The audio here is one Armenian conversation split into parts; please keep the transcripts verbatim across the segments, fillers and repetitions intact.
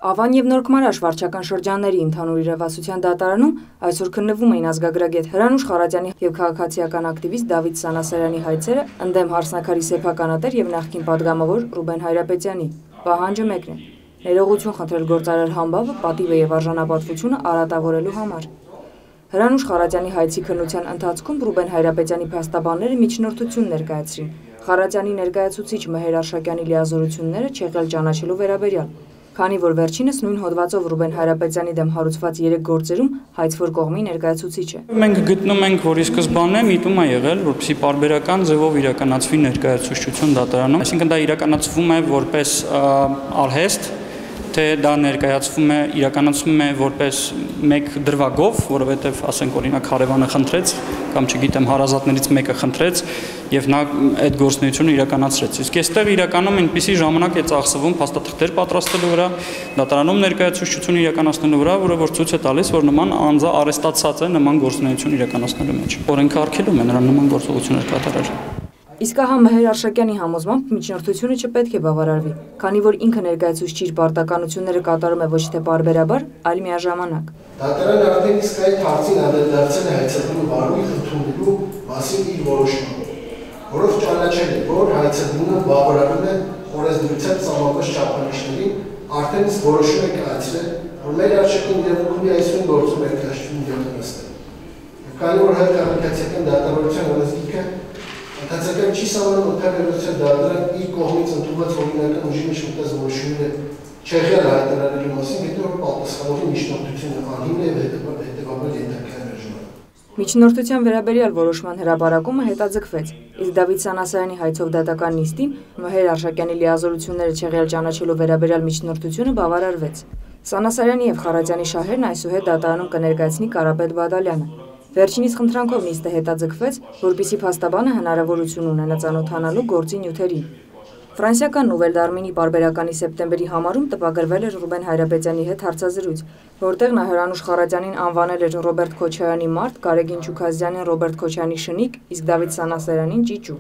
Ավան և Նորքմարաշ վարչական շրջանների ընդհանուր իրավասության դատարանում այսօր քննվում էին ազգագրագետ Հրանուշ Խարատյանի և քաղաքացիական ակտիվիստ Դավիթ Սանասարյանի հայցերը ընդդեմ Հարսնաքարի սեփականատեր և նախկին պատգամավոր Ռուբեն Հայրապետյանի։ Պահանջը մեկն է՝ ներողություն խնդրել գործարար համբավը պատիվը և արժանապատվությունը արատավորելու համար։ Հրանուշ Խարատյանի հայցի քննության ընթացքում Ռուբեն Հայրապետյանի փաստաբանները միջնորդություն ներկայացրին Խարատյանի ներկայացուցիչ Մհեր Արշակյանի լիազորությունները չեղյալ ճանաչելու վերաբերյալ, քանի որ վերջինս նույն հոդվածով Ռուբեն Հայրապետյանի դեմ հարուցված երեք գործերում հայցվոր կողմի ներկայացուցիչ է։ Մենք գտնում ենք, որ ի սկզբանե միտում է եղել, որպեսզի պարբերական ձևով իրականացվի ներկայացուցչություն դատարանում, այսինքն դա իրականացվում է որպես արհեստ, թե դա ներկայացվում է, իրականացվում է որպես մեկ դրվագով, որովհետև ասենք օրինակ հարևանը խնդրեց կամ չգիտեմ հարազատներից մեկը խնդրեց եւ նա այդ գործունեությունը իրականացրեց։ Իսկ այստեղ իրականում այնպիսի ժամանակ է ծախսվում փաստաթղթեր պատրաստելու վրա, դատարանում ներկայացուցչություն իրականացնելու վրա, որը որ ցույց է տալիս, որ նման անձը արեստացած է նման գործունեություն իրականացնելու մեջ։ Օրենքը արգելում է նրան նման գործողություններ կատարել։ Իսկ ահա Մհեր Արշակյանի համոզմամբ միջնորդությունը չպետք է բավարարվի, քանի որ ինքը ներկայացուցիչ պարտականությունները կատարում է ոչ թե պարբերաբար, այլ միաժամանակ։ Դատարանը արդեն իսկ այդ հարցին անդրադարձել է հայցեդունը վարույթ ընդունելու մասին իր որոշումը, որով ճանաչել է, որ հայցեդունը բավարարում է օրենսդրությամբ սահմանված չափանիշներին, արդեն իսկ որոշում է կայացրել, որ մեր արժեքին իրավունքի այսօր գործում է ներկայացուցչություն դեպքանստել։ Քանի որ հայ քաղաքացիական դատավարության օրենսգիրքը Ընթացական չի սահմանում ընդհանրության դատարան իր կողմից ընդունված օրինական ուժի մեջ մտած որոշումները չեղյալ հայտարարելու մասին, հետո որ պատասխանողի միջնորդությունը անհիմն է եւ հետեւաբար ենթակա է մերժման։ Միջնորդության վերաբերյալ որոշման հրապարակումը հետաձգվեց, իսկ Դավիթ Սանասարյանի հայցով դատական նիստին Մհեր Արշակյանի լիազորությունները չեղյալ ճանաչելու վերաբերյալ միջնորդությունը բավարարվեց։ Սանասարյանի եւ Խարատյանի շահերն այսուհետ դատարանում կներկայացնի Կարապետ Բադալյանը։ Վերջինիս խնդրանքով նիստը հետաձգվեց, որպեսզի փաստաբանը հնարավորություն ունենա ծանոթանալու գործի նյութերին։ Ֆրանսիական Նուվել Դարմինի պարբերականի սեպտեմբերի համարում տպագրվել էր Ռուբեն Հայրապետյանի հետ հարցազրույց, որտեղ նա Հրանուշ Խարատյանին անվանել էր Ռոբերտ Քոչարյանի մարդ, Գարեգին Չուքազյանին Ռոբերտ Քոչարյանի շնիկ, իսկ Դավիթ Սանասարյանին ճիճու։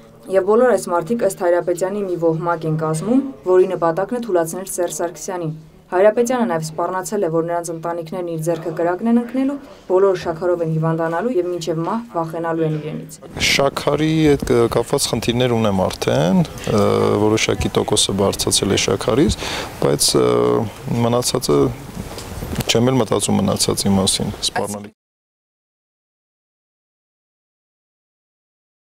Եվ բոլոր այս մարդիկ ըստ Հայրապետյանի մի ոհմակ են կազմում, որի նպատակն է թուլացնել Սերժ Սարգսյանին։ Հայրապետյանը նաև սպառնացել է, որ նրանց ընտանիքներն իր ձեռքը կրակն են ընկնելու, բոլորը շաքարով են հիվանդանալու եւ մինչեւ մահ վախենալու են իրենից։ Շաքարի հետ կապված խնդիրներ ունեմ արդեն, որոշակի տոկոսը բարձրացել է շաքարից, բայց մնացածը չեմ էլ մտածում մնացածի մասին, սպառնալի։